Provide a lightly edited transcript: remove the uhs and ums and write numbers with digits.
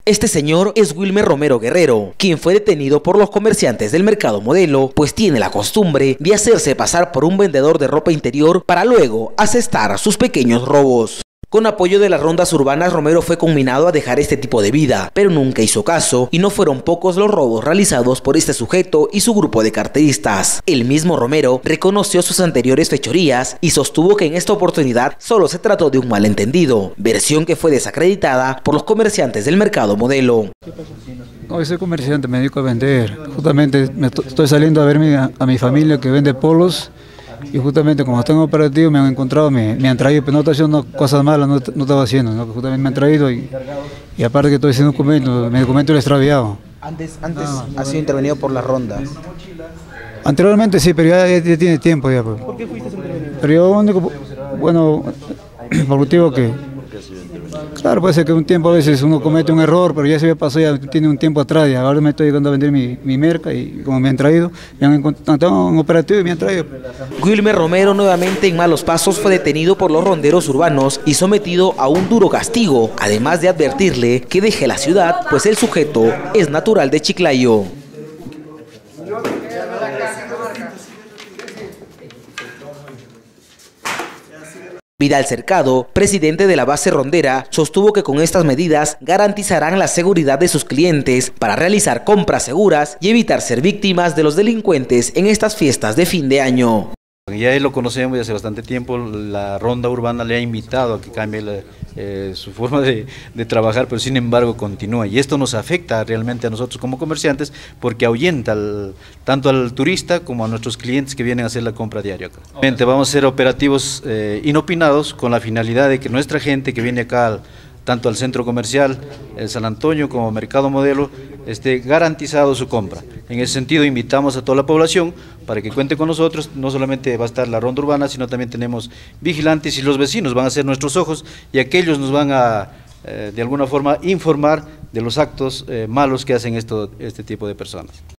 Este señor es Wilmer Romero Guerrero, quien fue detenido por los comerciantes del mercado Modelo, pues tiene la costumbre de hacerse pasar por un vendedor de ropa interior para luego asestar sus pequeños robos. Con apoyo de las rondas urbanas, Romero fue conminado a dejar este tipo de vida, pero nunca hizo caso y no fueron pocos los robos realizados por este sujeto y su grupo de carteristas. El mismo Romero reconoció sus anteriores fechorías y sostuvo que en esta oportunidad solo se trató de un malentendido, versión que fue desacreditada por los comerciantes del mercado Modelo. No, soy comerciante, me dedico a vender. Justamente estoy saliendo a ver a mi familia que vende polos. Y justamente como están operativos me han encontrado, me han traído, pero no estoy haciendo cosas malas, no estaba haciendo, ¿no? Justamente me han traído y aparte que estoy haciendo un documento, mi documento lo he extraviado. Antes ha sido intervenido por las rondas. Anteriormente sí, pero ya tiene tiempo ya. Pues. ¿Por qué fuiste intervenido? Pero yo único, bueno, por motivo que... Claro, puede ser que un tiempo a veces uno comete un error, pero ya se me pasó, ya tiene un tiempo atrás, y ahora me estoy llegando a vender mi merca y como me han traído, me han encontrado un operativo y me han traído. Wilmer Romero, nuevamente en malos pasos, fue detenido por los ronderos urbanos y sometido a un duro castigo, además de advertirle que deje la ciudad, pues el sujeto es natural de Chiclayo. Vidal Cercado, presidente de la base rondera, sostuvo que con estas medidas garantizarán la seguridad de sus clientes para realizar compras seguras y evitar ser víctimas de los delincuentes en estas fiestas de fin de año. Ya lo conocemos desde hace bastante tiempo, la ronda urbana le ha invitado a que cambie su forma de trabajar, pero sin embargo continúa y esto nos afecta realmente a nosotros como comerciantes porque ahuyenta tanto al turista como a nuestros clientes que vienen a hacer la compra diaria acá. Vamos a hacer operativos inopinados con la finalidad de que nuestra gente que viene acá tanto al centro comercial, el San Antonio como Mercado Modelo, esté garantizado su compra. En ese sentido invitamos a toda la población para que cuente con nosotros, no solamente va a estar la ronda urbana, sino también tenemos vigilantes y los vecinos van a ser nuestros ojos y aquellos nos van a, de alguna forma, informar de los actos malos que hacen este tipo de personas.